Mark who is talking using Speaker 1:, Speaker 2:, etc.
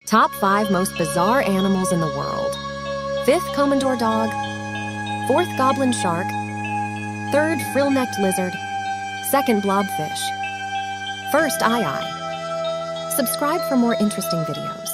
Speaker 1: Top 5 most bizarre animals in the world. 5th Commodore dog. 4th goblin shark. 3rd frill-necked lizard. 2nd blobfish. 1st aye-aye. Subscribe for more interesting videos.